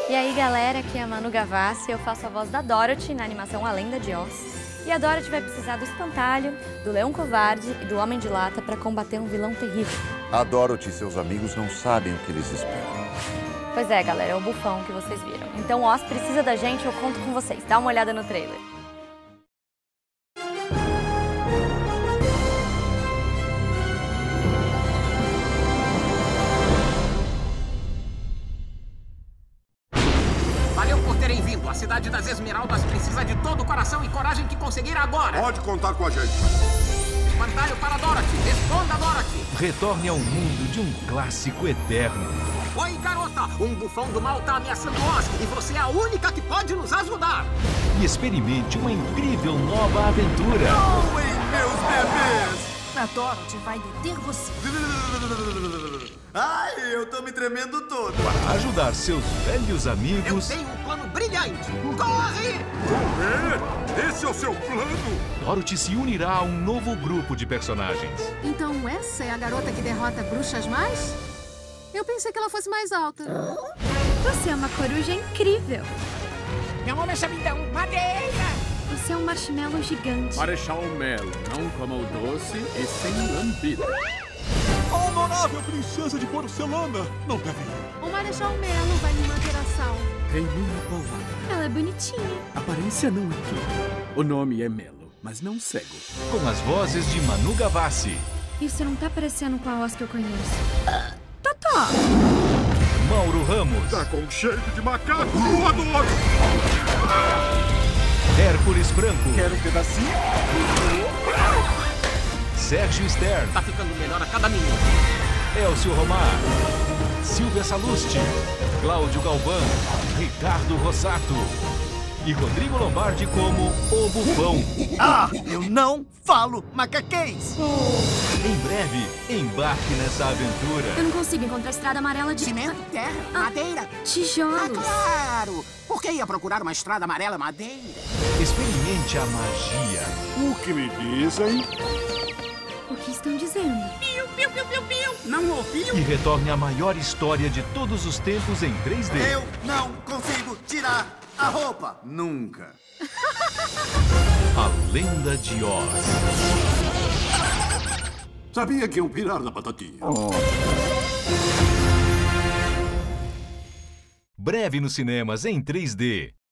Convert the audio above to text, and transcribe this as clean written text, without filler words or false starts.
E aí galera, aqui é a Manu Gavassi, eu faço a voz da Dorothy na animação A Lenda de Oz. E a Dorothy vai precisar do espantalho, do leão covarde e do homem de lata para combater um vilão terrível. A Dorothy e seus amigos não sabem o que eles esperam. Pois é galera, é o bufão que vocês viram. Então Oz precisa da gente, eu conto com vocês. Dá uma olhada no trailer. Valeu por terem vindo. A cidade das Esmeraldas precisa de todo o coração e coragem que conseguir agora. Pode contar com a gente. Espantalho para Dorothy. Responda, Dorothy. Retorne ao mundo de um clássico eterno. Oi, garota. Um bufão do mal tá ameaçando Oz e você é a única que pode nos ajudar. E experimente uma incrível nova aventura. Oi, meus bebês! A Dorothy vai deter você. Ai, eu tô me tremendo todo. Para ajudar seus velhos Eu amigos, tenho um plano brilhante. Corre! Correr? Esse é o seu plano? Dorothy se unirá a um novo grupo de personagens. Então essa é a garota que derrota bruxas mais? Eu pensei que ela fosse mais alta. Você é uma coruja incrível. Meu nome é Sabidão. Madeira! Você é um marshmallow gigante. Marechal Melo, não coma o doce e sem lambida. Honorável princesa de porcelana. Não deve ir. O Marechal Melo vai me manter a salvo. Tem minha palavra. Ela é bonitinha. Aparência não é tudo. O nome é Melo, mas não cego. Com as vozes de Manu Gavassi, Isso não tá parecendo com a Oz que eu conheço. Totó! Mauro Ramos, Tá com cheiro de macaco voador. Hércules Branco, Quero um pedacinho? Sérgio Stern, Tá ficando melhor a cada minuto. Elcio Romar, Silvia Salusti, Cláudio Galvão, Ricardo Rossato e Rodrigo Lombardi como o Bufão. Ah, eu não falo macaquês! Em breve, embarque nessa aventura. Eu não consigo encontrar a estrada amarela de Cimento, terra, madeira. tijolos. Claro! Por que ia procurar uma estrada amarela madeira? Experimente a magia. O que me dizem? O que estão dizendo? Não ouviu? E retorne à maior história de todos os tempos em 3D. Eu não consigo tirar a roupa! Nunca! A Lenda de Oz. Sabia que iam pirar na batatinha. Breve nos cinemas em 3D.